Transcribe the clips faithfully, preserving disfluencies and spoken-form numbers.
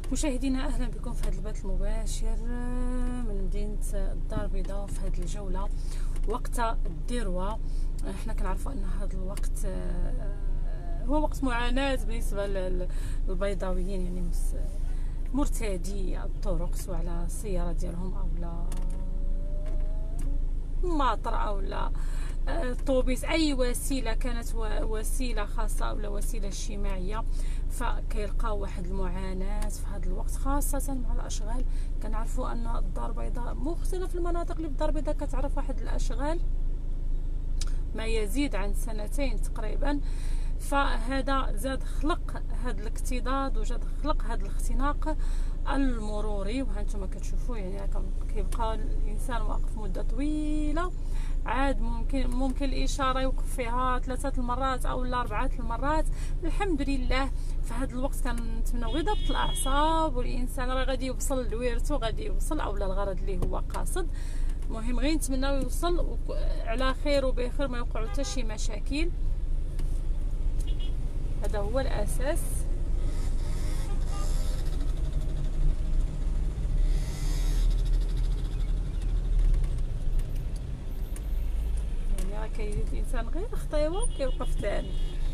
مشاهدينا اهلا بكم في هذا البث المباشر من مدينه الدار البيضاء في هذه الجوله وقت الذروه. احنا كنعرفوا ان هذا الوقت هو وقت معاناه بالنسبه للبيضاويين، يعني مرتدي الطرق سواء على السياره ديالهم او لا ماطر او لا الطوبيس، اي وسيله كانت وسيله خاصه او لا وسيله اجتماعيه، فكيلقاو واحد المعاناه في هذا الوقت خاصه مع الاشغال. كنعرفوا ان الدار البيضاء مختلف المناطق اللي في الدار البيضاء كتعرف واحد الاشغال ما يزيد عن سنتين تقريبا، فهذا زاد خلق هذا الاكتضاد وزاد خلق هذا الاختناق المروري. وهانتوما كتشوفوا يعني كيبقى الانسان واقف مده طويله، عاد ممكن ممكن الاشاره يوقف فيها ثلاثه المرات او لا اربعه المرات. الحمد لله في هذا الوقت كنتمناو غير ضبط الاعصاب، والانسان راه غادي يوصل لويرتو، غادي يوصل او لا الغرض اللي هو قاصد. المهم غير نتمناو يوصل على خير وبخير، ما يوقعوا حتى شي مشاكل، هذا هو الاساس. يعني راه كيزيد الانسان غير خطيوه كيوقف ثاني.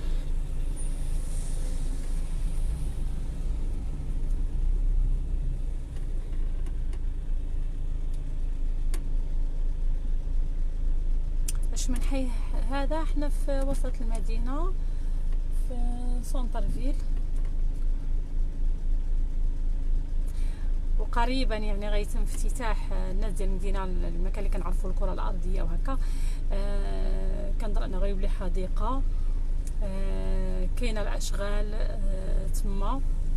باش من حي هذا احنا في وسط المدينه في سونتر فيل، وقريبا يعني غيتم افتتاح الناس ديال المدينه المكان اللي كنعرفوا الكره الارضيه وهكا. آه كنظن انه غيولي حديقه. آه كاينه الاشغال آه تما،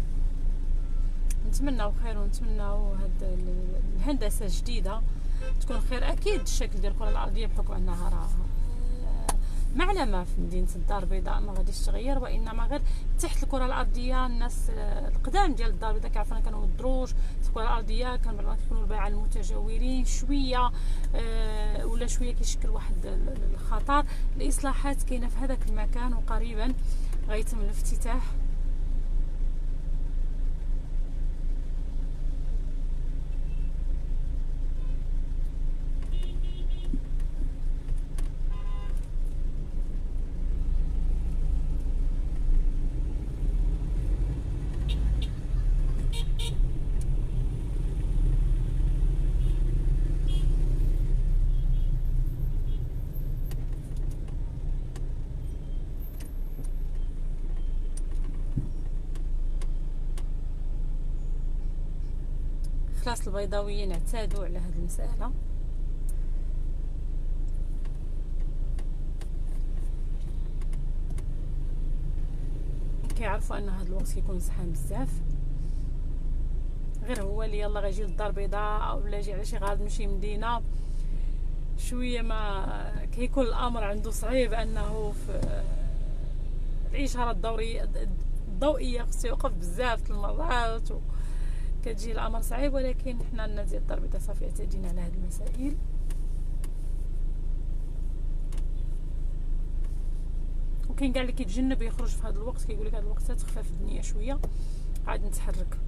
نتمناو خير ونتمناو هاد الهندسه الجديده تكون خير. اكيد الشكل ديال الكره الارضيه بحكم انها راه معلمه في مدينه الدار البيضاء ما غاديش تغير، وانما غير تحت الكره الارضيه الناس القدام ديال الدار البيضاء كيعرفونا كانوا الدروج الكره الارضيه، كان بعض كيكونوا الباعه المتجولين شويه أه ولا شويه كيشكل واحد الخطر. الاصلاحات كاينه في هذاك المكان وقريبا غيتم الافتتاح. خلاص البيضاويين اعتادوا على هذه المساله، كيعرفوا ان هذا الوقت كيكون زحام بزاف. غير هو اللي يلا غيجي للدار البيضاء او لا يجي على شي غرض من شي مدينه شويه ما كيكون الامر عنده صعيب انه في الاشاره الضوئيه الضوئيه خصو يوقف بزاف المرات كتجي الامر صعيب، ولكن حنا الناس ديال الدار البيضاء صافي اعتدينا على هذه المسائل. وكاين كاع اللي كيتجنب يخرج في هذا الوقت، كيقول لك هذا الوقت تخفف الدنيا شويه عاد نتحرك.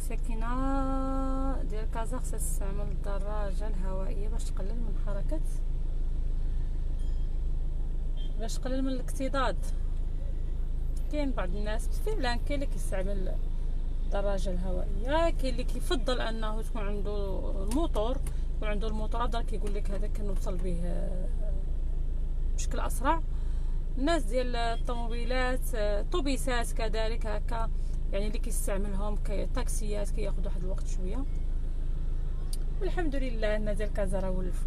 ساكنة ديال كازا خصها تستعمل الدراجة الهوائية باش تقلل من حركة باش تقلل من الاكتضاد. كاين بعض الناس فعلا كاين اللي كيستعمل الدراجة الهوائية، كاين اللي كيفضل انه تكون عنده الموتور، يكون عنده الموتور هذا كيقول لك هذا كنوصل به بشكل اسرع. الناس ديال الطوموبيلات الطوبيسات كذلك هكا يعني اللي كيستعملهم كطاكسيات كياخذوا واحد الوقت شويه. والحمد لله الناس ديال كازا راه ولفوا.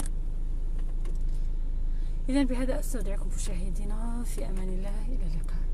إذا بهذا أستودعكم مشاهدينا في أمان الله، إلى اللقاء.